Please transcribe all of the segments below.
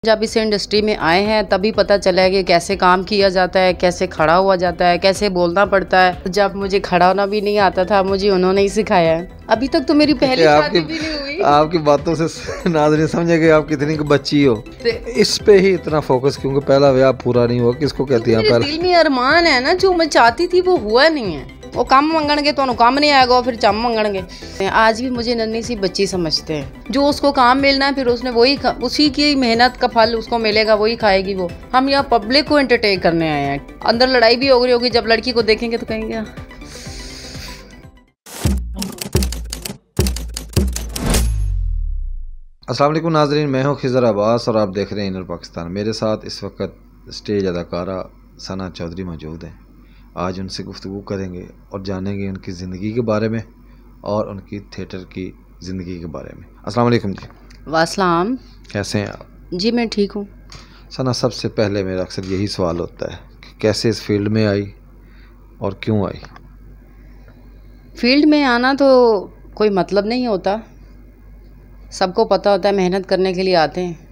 जब इस इंडस्ट्री में आए हैं तभी पता चला है कि कैसे काम किया जाता है, कैसे खड़ा हुआ जाता है, कैसे बोलना पड़ता है। जब मुझे खड़ा होना भी नहीं आता था, मुझे उन्होंने ही सिखाया है। अभी तक तो मेरी पहली शादी भी नहीं हुई। आपकी बातों से नाज़रीन समझे कि आप कितनी बच्ची हो। इस पे ही इतना फोकस क्योंकि पहला ब्याह पूरा नहीं हुआ, किसको कहती हैं? मेरे दिल में अरमान है ना, जो मैं चाहती थी वो हुआ नहीं है। वो काम मंगणगे तो काम नहीं आएगा, फिर चम मंगणगे। आज भी मुझे नन्ही सी बच्ची समझते हैं। जो उसको काम मिलना है फिर उसने वही उसी की मेहनत का फल उसको मिलेगा, वही खाएगी वो। हम यहाँ पब्लिक को एंटरटेन करने आए हैं। अंदर लड़ाई भी हो गई होगी, जब लड़की को देखेंगे तो कहेंगे। अस्सलाम वालेकुम नाज़रीन, मैं हूँ खिज़र अब्बास और आप देख रहे हैं इनर पाकिस्तान। मेरे साथ इस वक्त स्टेज अदाकारा सना चौधरी मौजूद हैं। आज उनसे गुफ्तगू करेंगे और जानेंगे उनकी ज़िंदगी के बारे में और उनकी थिएटर की ज़िंदगी के बारे में। अस्सलाम वालेकुम जी। वासलाम। कैसे हैं आप? जी मैं ठीक हूँ। सना, सबसे पहले मेरा अक्सर यही सवाल होता है कि कैसे इस फील्ड में आई और क्यों आई? फील्ड में आना तो कोई मतलब नहीं होता, सबको पता होता है मेहनत करने के लिए आते हैं,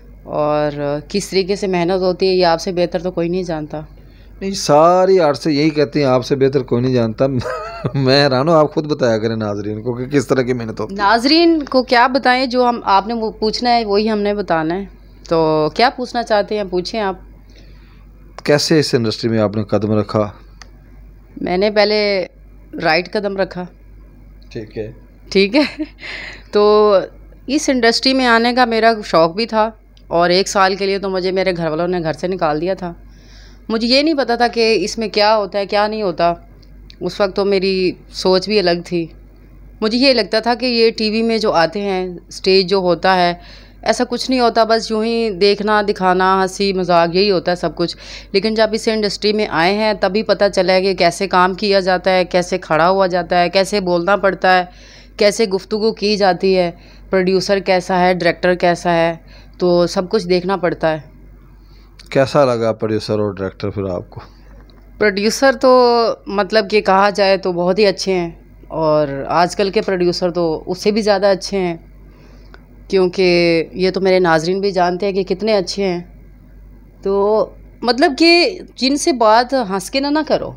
और किस तरीके से मेहनत होती है ये आपसे बेहतर तो कोई नहीं जानता। नहीं, सारी आर्ट से यही कहती हैं आपसे बेहतर कोई नहीं जानता। मैं हैरान हूँ, आप खुद बताया करें नाजरीन को कि किस तरह की मेहनत होती है। नाजरीन को क्या बताएं, जो हम आपने वो पूछना है वही हमने बताना है। तो क्या पूछना चाहते हैं पूछें आप। कैसे इस इंडस्ट्री में आपने कदम रखा? मैंने पहले राइट कदम रखा। ठीक है, ठीक है। तो इस इंडस्ट्री में आने का मेरा शौक़ भी था, और 1 साल के लिए तो मुझे मेरे घर वालों ने घर से निकाल दिया था। मुझे ये नहीं पता था कि इसमें क्या होता है क्या नहीं होता। उस वक्त तो मेरी सोच भी अलग थी। मुझे ये लगता था कि ये टीवी में जो आते हैं, स्टेज जो होता है, ऐसा कुछ नहीं होता, बस यूं ही देखना दिखाना, हंसी मजाक, यही होता है सब कुछ। लेकिन जब इस इंडस्ट्री में आए हैं तभी पता चला है कि कैसे काम किया जाता है, कैसे खड़ा हुआ जाता है, कैसे बोलना पड़ता है, कैसे गुफ्तगू की जाती है, प्रोड्यूसर कैसा है, डायरेक्टर कैसा है, तो सब कुछ देखना पड़ता है। कैसा लगा प्रोड्यूसर और डायरेक्टर फिर आपको? प्रोड्यूसर तो मतलब कि कहा जाए तो बहुत ही अच्छे हैं, और आजकल के प्रोड्यूसर तो उससे भी ज़्यादा अच्छे हैं, क्योंकि ये तो मेरे नाजरीन भी जानते हैं कि कितने अच्छे हैं। तो मतलब कि जिनसे बात हंस के ना करो।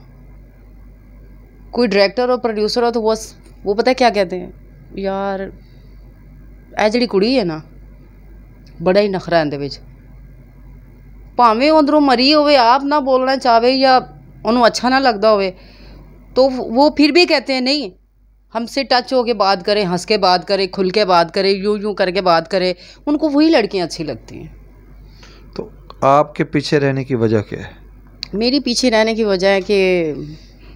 कोई डायरेक्टर और प्रोड्यूसर हो तो वो पता है क्या कहते हैं, यार ए जिहड़ी कुड़ी है ना, बड़ा ही नखरा इहदे विच, भावें अंदरों मरी होवे, आप ना बोलना चाहे या उन्होंने अच्छा ना लगता होवे, तो वो फिर भी कहते हैं नहीं, हमसे टच होके बात करें, हंस के बात करें, खुल के बात करें, यूं यूं करके बात करें। उनको वही लड़कियां अच्छी लगती हैं। तो आपके पीछे रहने की वजह क्या है? मेरी पीछे रहने की वजह है कि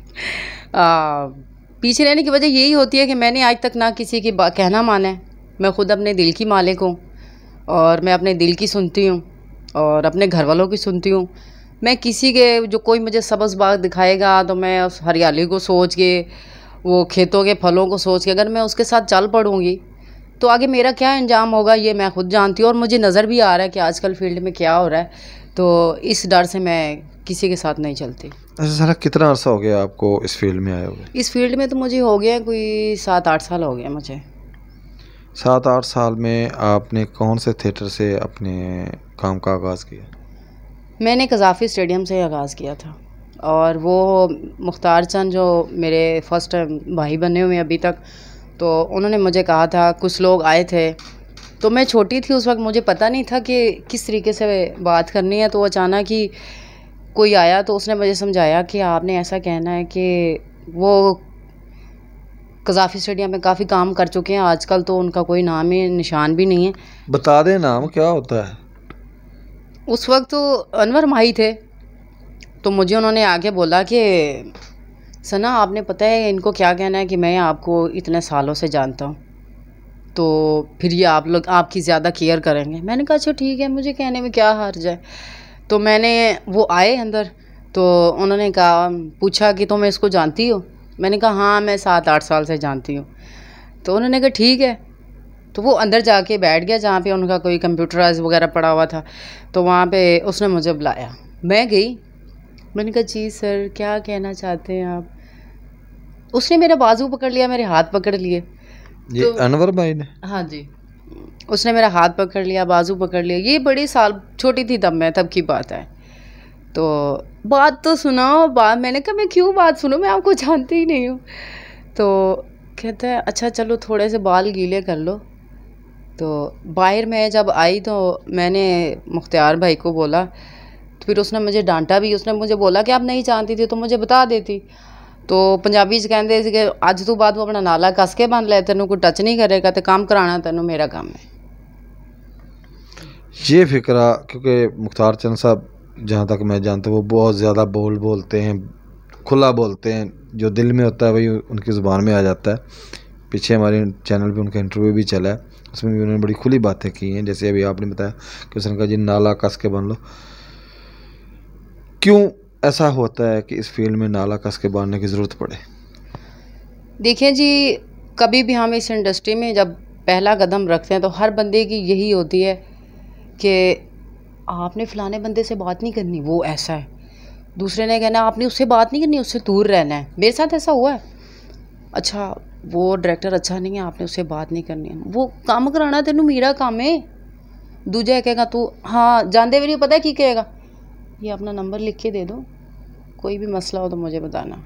पीछे रहने की वजह यही होती है कि मैंने आज तक ना किसी की कहना माना है। मैं खुद अपने दिल की मालिक हूँ, और मैं अपने दिल की सुनती हूँ और अपने घर वालों की सुनती हूँ। मैं किसी के, जो कोई मुझे सब्ज़ बाग दिखाएगा तो मैं उस हरियाली को सोच के, वो खेतों के फलों को सोच के अगर मैं उसके साथ चल पड़ूँगी तो आगे मेरा क्या अंजाम होगा ये मैं खुद जानती हूँ। और मुझे नज़र भी आ रहा है कि आजकल फील्ड में क्या हो रहा है, तो इस डर से मैं किसी के साथ नहीं चलती। अच्छा सारा, कितना अर्सा हो गया आपको इस फील्ड में आए हुए? इस फील्ड में तो मुझे हो गया कोई 7-8 साल हो गया मुझे। 7-8 साल में आपने कौन से थिएटर से अपने काम का आगाज़ किया? मैंने कज़ाफ़ी स्टेडियम से आगाज़ किया था, और वो मुख्तार चंद जो मेरे फर्स्ट भाई बने हुए अभी तक, तो उन्होंने मुझे कहा था, कुछ लोग आए थे, तो मैं छोटी थी उस वक्त, मुझे पता नहीं था कि किस तरीके से बात करनी है। तो अचानक ही कोई आया तो उसने मुझे समझाया कि आपने ऐसा कहना है कि वो कज़ाफ़ी स्टेडियम में काफ़ी काम कर चुके हैं, आजकल तो उनका कोई नाम ही निशान भी नहीं है। बता दें नाम क्या होता है? उस वक्त तो अनवर माही थे। तो मुझे उन्होंने आके बोला कि सना, आपने पता है इनको क्या कहना है कि मैं आपको इतने सालों से जानता हूँ, तो फिर ये आप लोग आपकी ज़्यादा केयर करेंगे। मैंने कहा अच्छा ठीक है, मुझे कहने में क्या हर्ज है। तो मैंने, वो आए अंदर, तो उन्होंने कहा, पूछा कि तुम इसको जानती हो? मैंने कहा हाँ, मैं 7-8 साल से जानती हूँ। तो उन्होंने कहा ठीक है। तो वो अंदर जाके बैठ गया जहाँ पे उनका कोई कंप्यूटराइज वगैरह पड़ा हुआ था। तो वहाँ पे उसने मुझे बुलाया, मैं गई, मैंने कहा जी सर क्या कहना चाहते हैं आप? उसने मेरा बाजू पकड़ लिया, मेरे हाथ पकड़ लिए। ये तो अनवर भाई ने? हाँ जी। उसने मेरा हाथ पकड़ लिया, बाजू पकड़ लिया। ये बड़ी साल छोटी थी तब, मैं तब की बात है। तो बात तो सुनाओ। बात मैंने कहा मैं क्यों बात सुनूं, मैं आपको जानती ही नहीं हूँ। तो कहते हैं अच्छा चलो थोड़े से बाल गीले कर लो। तो बाहर मैं जब आई तो मैंने मुख्तियार भाई को बोला, तो फिर उसने मुझे डांटा भी। उसने मुझे बोला कि आप नहीं जानती थी तो मुझे बता देती। तो पंजाबी च कहते कि अज तो बाद वो अपना नाला कस के बन ले, तेनों कोई टच नहीं करेगा, तो काम कराना तेनों मेरा काम है। ये फिक्रा, क्योंकि मुख्तार चंद साहब जहाँ तक मैं जानता हूँ वो बहुत ज़्यादा बोलते हैं, खुला बोलते हैं, जो दिल में होता है वही उनकी ज़ुबान में आ जाता है। पीछे हमारे चैनल पे उनका इंटरव्यू भी चला है, उसमें भी उन्होंने बड़ी खुली बातें की हैं। जैसे अभी आपने बताया कि उसने कहा जी नाला कस के बन लो। क्यों ऐसा होता है कि इस फील्ड में नाला कस के बांधने की ज़रूरत पड़े? देखिए जी, कभी भी हम इस इंडस्ट्री में जब पहला कदम रखते हैं तो हर बंदे की यही होती है कि आपने फ़लाने बंदे से बात नहीं करनी, वो ऐसा है। दूसरे ने कहना आपने उससे बात नहीं करनी, उससे दूर रहना है। मेरे साथ ऐसा हुआ है। अच्छा वो डायरेक्टर अच्छा नहीं है, आपने उससे बात नहीं करनी है। वो काम कराना तेनू मेरा काम है। दूजा कहेगा तू हाँ जानते भी नहीं, पता है की कहेगा, ये अपना नंबर लिख के दे दो, कोई भी मसला हो तो मुझे बताना।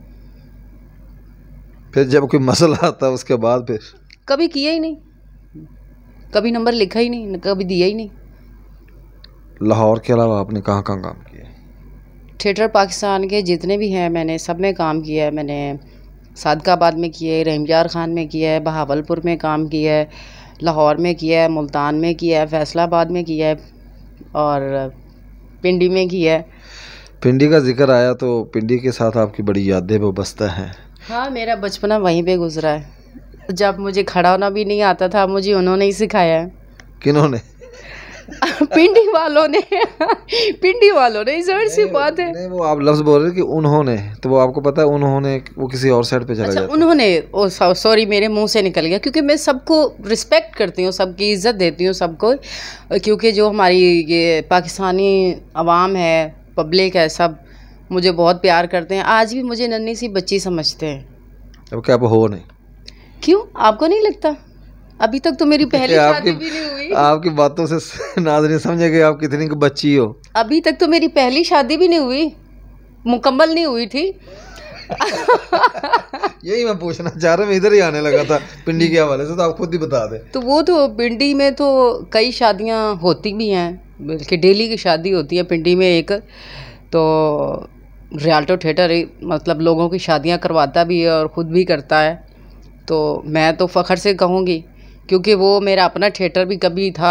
फिर जब कोई मसला आता है उसके बाद फिर कभी किया ही नहीं, कभी नंबर लिखा ही नहीं, कभी दिया ही नहीं। लाहौर के अलावा आपने कहाँ कहाँ काम किया? थिएटर पाकिस्तान के जितने भी हैं मैंने सब में काम किया है। मैंने सादकाबाद में किया है, रहीमयार ख़ान में किया है, बहावलपुर में काम किया है, लाहौर में किया है, मुल्तान में किया है, फैसलाबाद में किया है और पिंडी में किया है। पिंडी का जिक्र आया तो पिंडी के साथ आपकी बड़ी यादें वाबस्ता हैं। हाँ, मेरा बचपना वहीं पे गुजरा है। जब मुझे खड़ा होना भी नहीं आता था, मुझे उन्होंने ही सिखाया है। किन्होंने? पिंडी वालों ने पिंडी वालों ने, ज़ाहिर सी बात है। नहीं, वो आप लफ्ज़ बोल रहे हैं कि उन्होंने, तो वो आपको पता है उन्होंने, वो किसी और साइड पे चला अच्छा, जाता। उन्होंने, ओ सॉरी मेरे मुंह से निकल गया, क्योंकि मैं सबको रिस्पेक्ट करती हूँ, सबकी इज़्ज़त देती हूँ सबको, क्योंकि जो हमारी ये पाकिस्तानी अवाम है, पब्लिक है, सब मुझे बहुत प्यार करते हैं। आज भी मुझे नन्ही सी बच्ची समझते हैं। अब क्या आप हो नहीं? क्यों, आपको नहीं लगता? अभी तक तो मेरी पहली शादी भी नहीं हुई। आपकी बातों से नाज़रीन समझेंगे आप कितनी की बच्ची हो। अभी तक तो मेरी पहली शादी भी नहीं हुई, मुकम्मल नहीं हुई थी। यही मैं पूछना चाह रहा, मैं इधर ही आने लगा था पिंडी के हवाले से, तो आप खुद ही बता दें। तो वो तो पिंडी में तो कई शादियां होती भी हैं, बल्कि डेली की शादी होती है पिंडी में एक। तो रियाल्टो थिएटर मतलब लोगों की शादियां करवाता भी है और ख़ुद भी करता है। तो मैं तो फ़ख्र से कहूँगी, क्योंकि वो मेरा अपना थिएटर भी कभी था,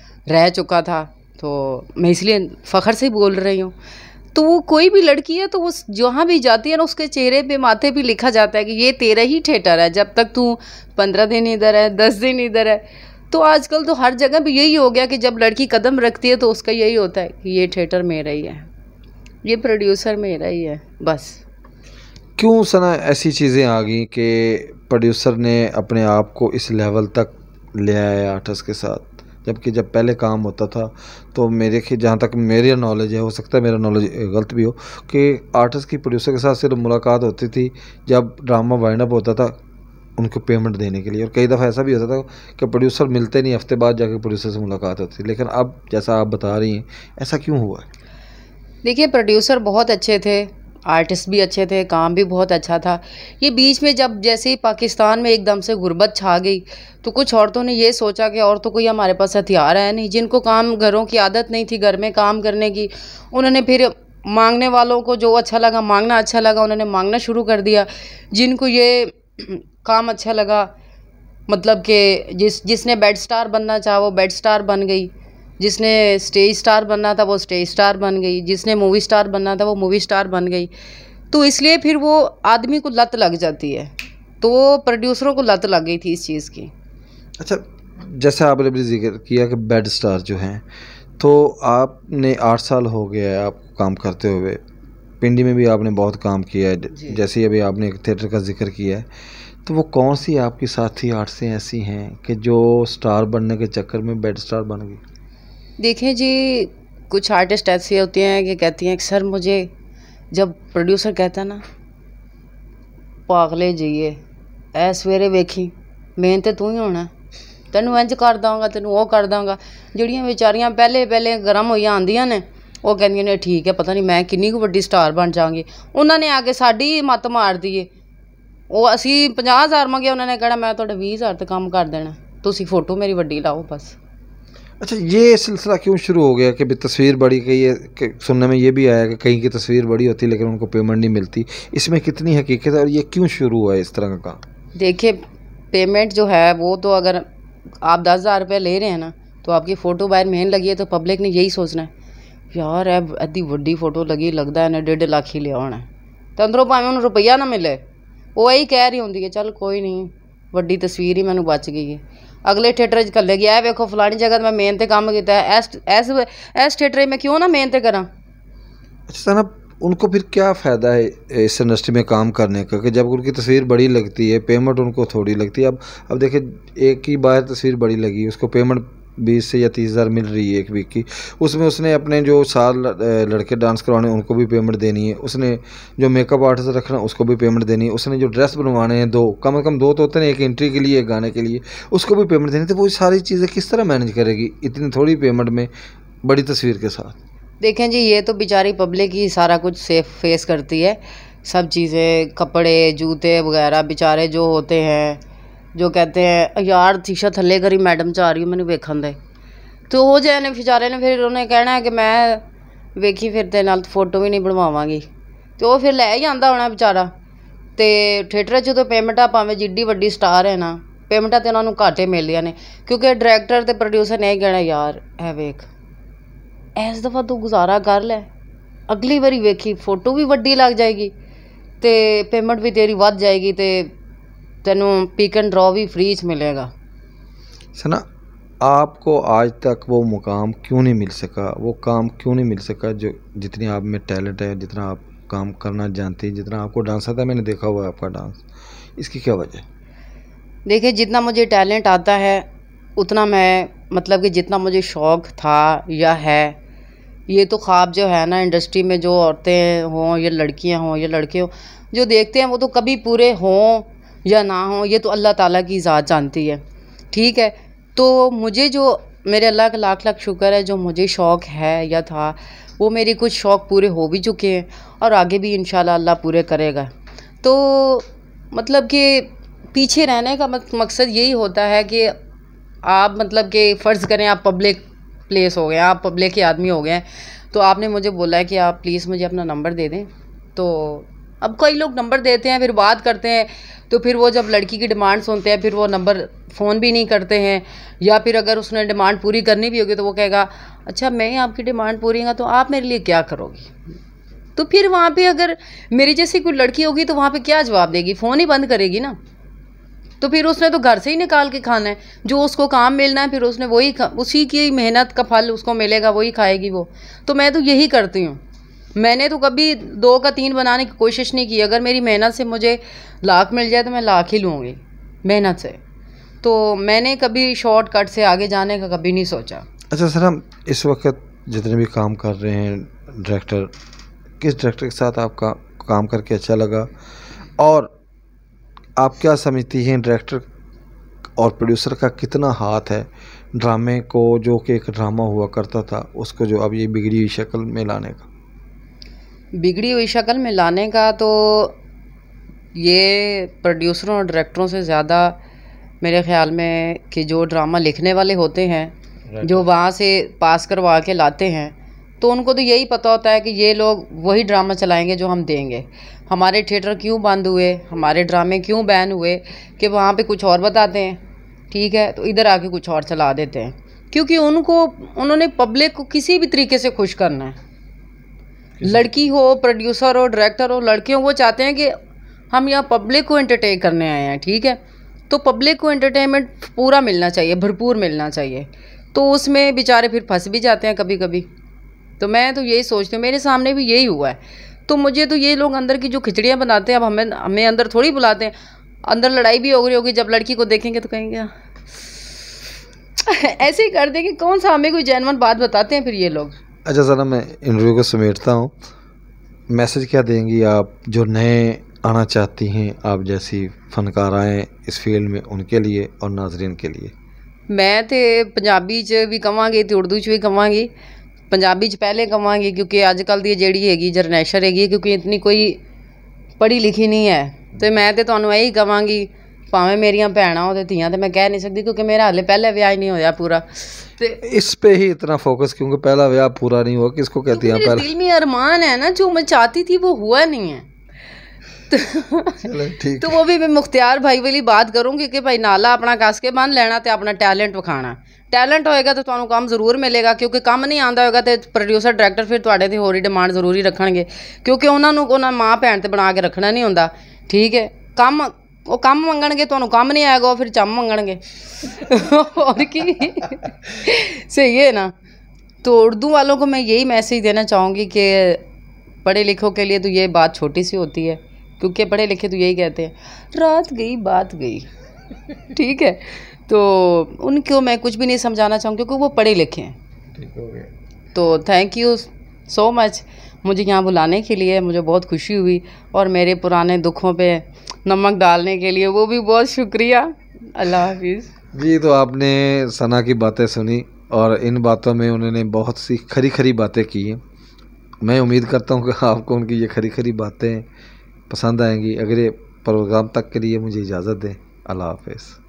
रह चुका था, तो मैं इसलिए फ़ख्र से बोल रही हूँ। तो वो कोई भी लड़की है तो वो जहाँ भी जाती है ना, उसके चेहरे पे माथे पे लिखा जाता है कि ये तेरा ही थिएटर है, जब तक तू 15 दिन इधर है, 10 दिन इधर है। तो आजकल तो हर जगह भी यही हो गया कि जब लड़की कदम रखती है तो उसका यही होता है कि ये थिएटर मेरा ही है, ये प्रोड्यूसर मेरा ही है, बस। क्यों सना ऐसी चीज़ें आ गई कि प्रोड्यूसर ने अपने आप को इस लेवल तक ले आया आर्टिस्ट के साथ, जबकि जब पहले काम होता था तो मेरे के जहाँ तक मेरी नॉलेज है, हो सकता है मेरा नॉलेज गलत भी हो, कि आर्टिस्ट की प्रोड्यूसर के साथ सिर्फ मुलाकात होती थी जब ड्रामा वाइंड अप होता था उनको पेमेंट देने के लिए, और कई दफ़ा ऐसा भी होता था कि प्रोड्यूसर मिलते नहीं, हफ्ते बाद जाके प्रोड्यूसर से मुलाकात होती थी। लेकिन अब जैसा आप बता रही हैं, ऐसा क्यों हुआ? देखिए, प्रोड्यूसर बहुत अच्छे थे, आर्टिस्ट भी अच्छे थे, काम भी बहुत अच्छा था। ये बीच में जब जैसे ही पाकिस्तान में एकदम से गुर्बत छा गई तो कुछ औरतों ने ये सोचा कि और तो कोई हमारे पास हथियार है नहीं, जिनको काम घरों की आदत नहीं थी घर में काम करने की, उन्होंने फिर मांगने वालों को जो अच्छा लगा, मांगना अच्छा लगा, उन्होंने मांगना शुरू कर दिया। जिनको ये काम अच्छा लगा, मतलब कि जिसने बेड स्टार बनना चाहा वो बेड स्टार बन गई, जिसने स्टेज स्टार बनना था वो स्टेज स्टार बन गई, जिसने मूवी स्टार बनना था वो मूवी स्टार बन गई। तो इसलिए फिर वो आदमी को लत लग जाती है, तो प्रोड्यूसरों को लत लग गई थी इस चीज़ की। अच्छा, जैसे आपने भी जिक्र किया कि बेड स्टार जो हैं, तो आपने 8 साल हो गया है आपको काम करते हुए, पिंडी में भी आपने बहुत काम किया है, जैसे अभी आपने एक थिएटर का जिक्र किया है, तो वो कौन सी आपकी साथी आर्टिस्टें ऐसी हैं कि जो स्टार बनने के चक्कर में बेड स्टार बन गई? देखें जी, कुछ आर्टिस्ट ऐसे होते हैं कि कहती हैं कि सर मुझे, जब प्रोड्यूसर कहता ना पागले जाइए ऐ सवेरे वेखी मेन तो तू ही होना, तेनू इंज कर दांगा, तेनू वो कर दांगा। ਜਿਹੜੀਆਂ ਵਿਚਾਰੀਆਂ ਪਹਿਲੇ ਪਹਿਲੇ ਗਰਮ ਹੋਈਆਂ ਆਉਂਦੀਆਂ ਨੇ ਉਹ ਕਹਿੰਦੀਆਂ ਨੇ ਠੀਕ ਹੈ, ਪਤਾ ਨਹੀਂ ਮੈਂ ਕਿੰਨੀ ਕੁ ਵੱਡੀ ਸਟਾਰ ਬਣ ਜਾਵਾਂਗੀ। ਉਹਨਾਂ ਨੇ ਆ ਕੇ ਸਾਡੀ ਮੱਤ ਮਾਰਦੀ ਏ। ਉਹ ਅਸੀਂ 50,000 ਮੰਗਿਆ, ਉਹਨਾਂ ਨੇ ਕਹਿਣਾ ਮੈਂ ਤੁਹਾਡਾ 20,000 ਤੇ ਕੰਮ ਕਰ ਦੇਣਾ, ਤੁਸੀਂ ਫੋਟੋ ਮੇਰੀ ਵੱਡੀ लाओ बस। अच्छा, ये सिलसिला क्यों शुरू हो गया कि भाई तस्वीर बड़ी, कही है कि सुनने में ये भी आया कि कहीं की तस्वीर बड़ी होती है लेकिन उनको पेमेंट नहीं मिलती, इसमें कितनी हकीकत है और ये क्यों शुरू हुआ है इस तरह का काम? देखिए, पेमेंट जो है वो तो अगर आप 10,000 रुपये ले रहे हैं ना, तो आपकी फ़ोटो बाहर मेन लगी है तो पब्लिक ने यही सोचना है यार एड्डी वड्डी फ़ोटो लगी, लगता है 1.5 लाख ही लिया होना है, तो अंदरों भावें उन्हें रुपया ना मिले वो यही कह रही होंगी है चल कोई नहीं वड्डी तस्वीर ही मैनू बच गई है। अगले थिएटर च कल्ले गया वेखो फलानी जगह मैं मेहनत काम किया है, इस थिएटर में क्यों ना मेहनत करा। अच्छा ना, उनको फिर क्या फ़ायदा है इस इंडस्ट्री में काम करने का कि जब उनकी तस्वीर बड़ी लगती है, पेमेंट उनको थोड़ी लगती है। अब देखिए, एक ही बार तस्वीर बड़ी लगी, उसको पेमेंट 20 से या 30,000 मिल रही है एक वीक की, उसमें उसने अपने जो 7 लड़के डांस करवाने उनको भी पेमेंट देनी है, उसने जो मेकअप आर्टिस्ट रखना उसको भी पेमेंट देनी है, उसने जो ड्रेस बनवाने हैं 2 कम से कम 2 तो होते हैं, एक एंट्री के लिए एक गाने के लिए, उसको भी पेमेंट देनी। तो वो सारी चीज़ें किस तरह मैनेज करेगी इतनी थोड़ी पेमेंट में बड़ी तस्वीर के साथ? देखें जी, ये तो बेचारी पब्लिक ही सारा कुछ सेफ फेस करती है, सब चीज़ें, कपड़े जूते वगैरह बेचारे जो होते हैं, जो कहते हैं यार शीशा थले करी मैडम चाह रही हूँ मैंने वेखन दे, तो हो जाए ने बेचारे ने फिर उन्हें कहना है कि मैं वेखी फिर तेरे नाल फोटो भी नहीं बनवावांगी, तो वो फिर लै ही आंदा होना बेचारा। तो थिएटर च तो पेमेंटा भावें जिड्डी वड्डी स्टार है ना, पेमेंटा तो उन्होंने घाटे मिलदियां ने, क्योंकि डायरैक्टर ते प्रोड्यूसर ने कहना यार है वेख इस दफ़ा तू गुजारा कर लै, अगली बारी वेखी फोटो भी वड्डी लग जाएगी तो पेमेंट भी तेरी वध जाएगी, तो तेनू पिक एंड ड्रॉ भी फ्री च मिलेगा। सना, आपको आज तक वो मुकाम क्यों नहीं मिल सका, वो काम क्यों नहीं मिल सका जो जितनी आप में टैलेंट है, जितना आप काम करना जानते हैं, जितना आपको डांस आता है, मैंने देखा हुआ है आपका डांस, इसकी क्या वजह? देखिए, जितना मुझे टैलेंट आता है उतना मैं मतलब कि जितना मुझे शौक़ था या है, ये तो ख्वाब जो है ना इंडस्ट्री में जो औरतें हों या लड़कियां हों या लड़के हों जो देखते हैं वो तो कभी पूरे हों या ना हों, ये तो अल्लाह ताला की ज़ात जानती है, ठीक है। तो मुझे जो मेरे अल्लाह का लाख लाख शुक्र है, जो मुझे शौक़ है या था वो मेरे कुछ शौक़ पूरे हो भी चुके हैं और आगे भी इंशाल्लाह अल्लाह पूरे करेगा। तो मतलब कि पीछे रहने का मकसद यही होता है कि आप मतलब कि फ़र्ज़ करें आप पब्लिक प्लेस हो गए, आप पब्लिक के आदमी हो गए, तो आपने मुझे बोला है कि आप प्लीज़ मुझे अपना नंबर दे दें, तो अब कई लोग नंबर देते हैं फिर बात करते हैं, तो फिर वो जब लड़की की डिमांड सुनते हैं फिर वो नंबर फ़ोन भी नहीं करते हैं, या फिर अगर उसने डिमांड पूरी करनी भी होगी तो वो कहेगा अच्छा मैं आपकी डिमांड पूरी होगा तो आप मेरे लिए क्या करोगी। तो फिर वहाँ पे अगर मेरी जैसी कोई लड़की होगी तो वहाँ पे क्या जवाब देगी, फ़ोन ही बंद करेगी ना। तो फिर उसने तो घर से ही निकाल के खाना है, जो उसको काम मिलना है फिर उसने वही उसी की मेहनत का फल उसको मिलेगा, वही खाएगी वो। तो मैं तो यही करती हूँ, मैंने तो कभी 2 का 3 बनाने की कोशिश नहीं की। अगर मेरी मेहनत से मुझे लाख मिल जाए तो मैं लाख ही लूँगी मेहनत से, तो मैंने कभी शॉर्टकट से आगे जाने का कभी नहीं सोचा। अच्छा सर, हम इस वक्त जितने भी काम कर रहे हैं डायरेक्टर, किस डायरेक्टर के साथ आपका काम करके अच्छा लगा और आप क्या समझती हैं डायरेक्टर और प्रोड्यूसर का कितना हाथ है ड्रामे को, जो कि एक ड्रामा हुआ करता था उसको जो अब ये बिगड़ी हुई शक्ल में लाने का? बिगड़ी हुई शक्ल में लाने का तो ये प्रोड्यूसरों और डायरेक्टरों से ज़्यादा मेरे ख़्याल में कि जो ड्रामा लिखने वाले होते हैं, जो वहाँ से पास करवा के लाते हैं, तो उनको तो यही पता होता है कि ये लोग वही ड्रामा चलाएंगे जो हम देंगे। हमारे थिएटर क्यों बंद हुए, हमारे ड्रामे क्यों बैन हुए कि वहाँ पे कुछ और बताते हैं, ठीक है, तो इधर आके कुछ और चला देते हैं, क्योंकि उन्होंने पब्लिक को किसी भी तरीके से खुश करना है। लड़की हो, प्रोड्यूसर हो, डायरेक्टर हो, लड़के हो, वो चाहते हैं कि हम यहाँ पब्लिक को एंटरटेन करने आए हैं, ठीक है। तो पब्लिक को एंटरटेनमेंट पूरा मिलना चाहिए, भरपूर मिलना चाहिए, तो उसमें बेचारे फिर फंस भी जाते हैं कभी कभी। तो मैं तो यही सोचती हूँ, मेरे सामने भी यही हुआ है। तो मुझे तो ये लोग अंदर की जो खिचड़ियाँ बनाते हैं, अब हमें अंदर थोड़ी बुलाते हैं, अंदर लड़ाई भी हो गई होगी, जब लड़की को देखेंगे तो कहेंगे ऐसे ही कर देंगे, कौन सा हमें कोई जेन्युइन बात बताते हैं फिर ये लोग। अच्छा ज़रा मैं इंटरव्यू को समेटता हूँ, मैसेज क्या देंगी आप जो नए आना चाहती हैं, आप जैसी फ़नकार आएँ इस फील्ड में, उनके लिए और नाजरीन के लिए? मैं तो पंजाबी च भी कहांगी तो उर्दू च भी कहांगी। पंजाबी च पहले कहांगी क्योंकि अजकल दी जिहड़ी हैगी जनरेशन हैगी, क्योंकि इतनी कोई पढ़ी लिखी नहीं है। तो मैं तो तुहानूं यही कहांगी, भावें मेरियां भैणां हो ते धीआं, तो मैं कह नहीं सकती क्योंकि मेरा हाले पहले ब्याह ही नहीं होया पूरा। इस पे ही इतना फोकस क्योंकि पहला ब्याह पूरा नहीं हुआ, किसको कहती हैं? मेरे दिल में अरमान है ना, जो मैं चाहती थी वो हुआ नहीं है। तो वो भी मैं मुख्तियार भाई वाली बात करूँगी कि भाई नाला अपना कस के बन लेना तो अपना टैलेंट विखाना। टैलेंट होएगा तो तुहानूं काम जरूर मिलेगा, क्योंकि काम नहीं आंदा होएगा तो प्रोड्यूसर डायरैक्टर फिर तुहाडे ते होर ही डिमांड जरूर ही रखणगे, क्योंकि उन्होंने माँ भैन ते बना के रखना नहीं होंदा। ठीक है, काम वो कम मंगणगे, तुहानूं काम नहीं आएगा, फिर चम मंगणगे। और की सही है ना। तो उर्दू वालों को मैं यही मैसेज देना चाहूँगी कि पढ़े लिखों के लिए तो ये बात छोटी सी होती है, क्योंकि पढ़े लिखे तो यही कहते हैं रात गई बात गई। ठीक है, तो उनको मैं कुछ भी नहीं समझाना चाहूँगी क्योंकि वो पढ़े लिखे हैं। ठीक हो गया। तो थैंक यू सो मच मुझे यहाँ बुलाने के लिए, मुझे बहुत खुशी हुई, और मेरे पुराने दुखों पे नमक डालने के लिए वो भी बहुत शुक्रिया। अल्लाह हाफिज़। जी, तो आपने सना की बातें सुनी और इन बातों में उन्होंने बहुत सी खरी खरी बातें की हैं। मैं उम्मीद करता हूँ कि आपको उनकी ये खरी खरी बातें पसंद आएंगी। अगले प्रोग्राम तक के लिए मुझे इजाज़त दें। अल्लाह हाफिज़।